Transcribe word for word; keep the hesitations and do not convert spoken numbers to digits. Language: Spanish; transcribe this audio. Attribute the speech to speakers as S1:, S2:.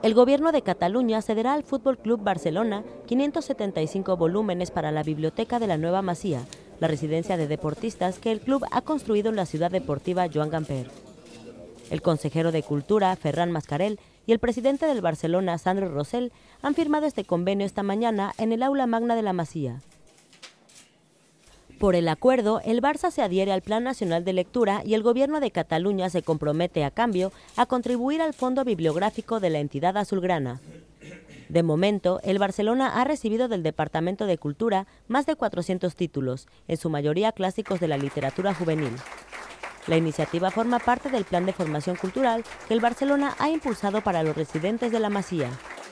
S1: El Gobierno de Cataluña cederá al Fútbol Club Barcelona quinientos setenta y cinco volúmenes para la biblioteca de la Nueva Masía, la residencia de deportistas que el club ha construido en la ciudad deportiva Joan Gamper. El consejero de Cultura, Ferran Mascarell, y el presidente del Barcelona, Sandro Rosell, han firmado este convenio esta mañana en el aula magna de la Masía. Por el acuerdo, el Barça se adhiere al Plan Nacional de Lectura y el Gobierno de Cataluña se compromete, a cambio, a contribuir al fondo bibliográfico de la entidad azulgrana. De momento, el Barcelona ha recibido del Departamento de Cultura más de cuatrocientos títulos, en su mayoría clásicos de la literatura juvenil. La iniciativa forma parte del plan de formación cultural que el Barcelona ha impulsado para los residentes de la Masía.